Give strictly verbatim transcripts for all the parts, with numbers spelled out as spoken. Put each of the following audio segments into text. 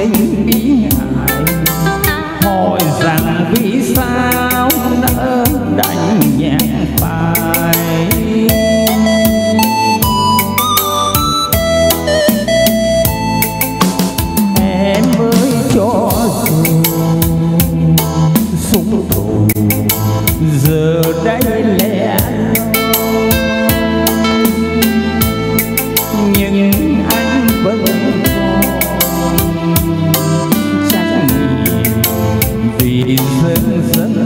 tình bí ngại, hỏi rằng vì sao nỡ đành nhẹ phai. Em mới cho dù súng thù giờ đây lẻ nhưng anh vẫn còn trách nhiệm vì dần dần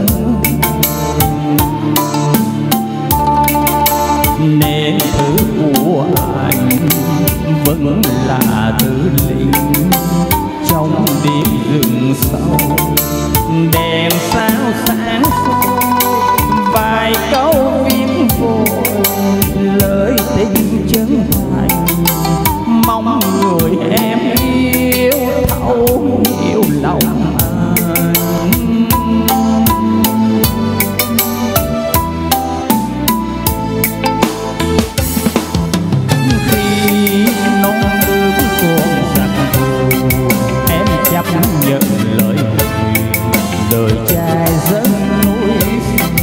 nên thứ của anh vẫn là thứ lính trong đêm rừng sâu. Đèn sao sáng soi vài câu viết vội lời tình chân thành, mong người em yêu thấu hiểu lòng anh. Khi non nước còn giặc thù em chấp nhận lời đời trai dẫn núi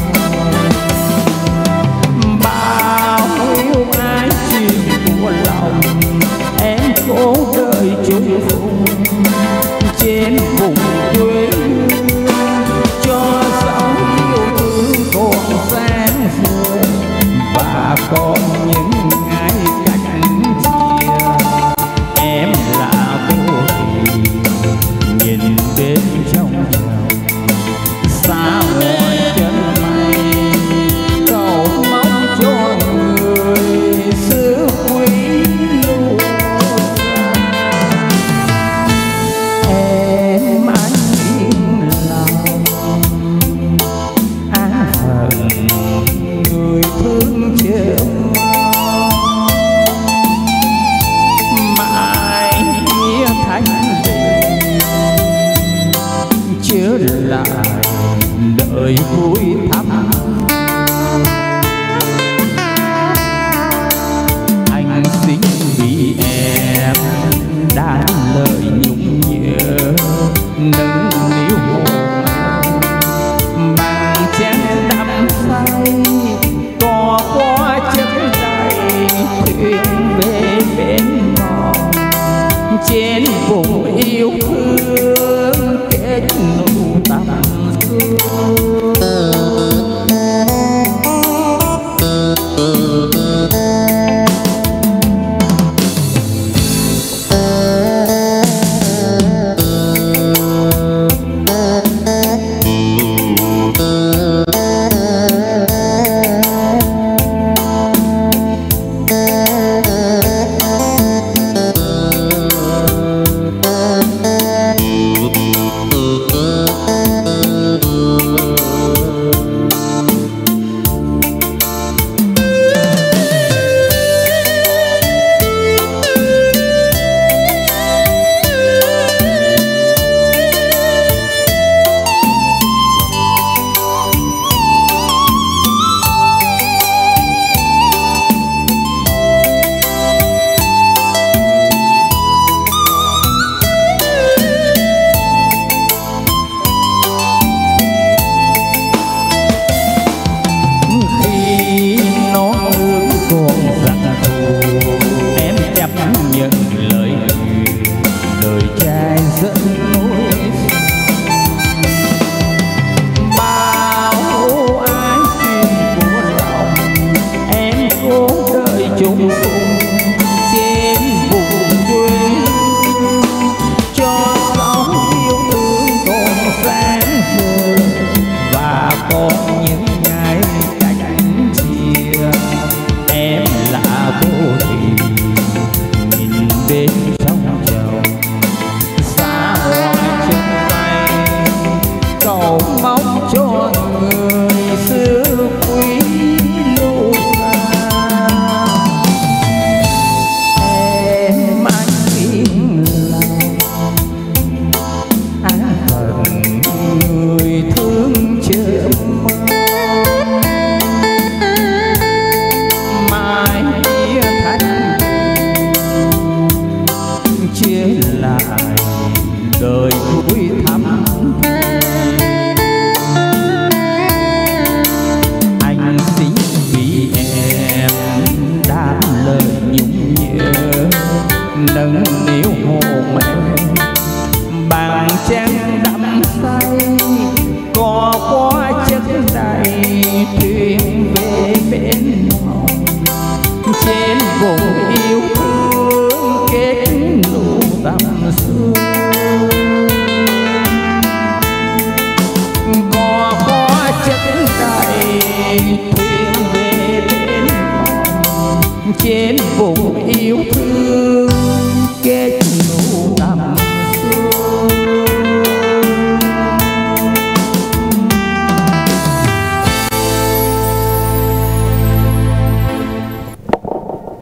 bao yêu ai chuyện của lòng em cố đợi chung phùng trên vùng quê cho dấu yêu thương còn sáng sớm và còn những ngày cách chia em là vô tình nhìn đến trong xa ngoài chân mây cầu mong cho người xứ quý lưu em anh yên lòng an phận người thương chờ mãi nghĩa thành tình chứa lại đời vui thắm. Anh xin vì em đã lời nhung nhớ nâng niu hồn bằng chén đắm say cò qua chân đầy thuyền về bên mòn trên vùng yêu thương kết nụ tâm thương. đời cuối thăm. Anh xin vì em đám lời nhung nhớ, nâng niu hôn em bằng trăng đắm say, có quá chất đầy thuyền về bên hồng. Trên vùng yêu thương kết nụ tâm xưa, có quá chất đầy thuyền về bên hồng. Trên vùng yêu thương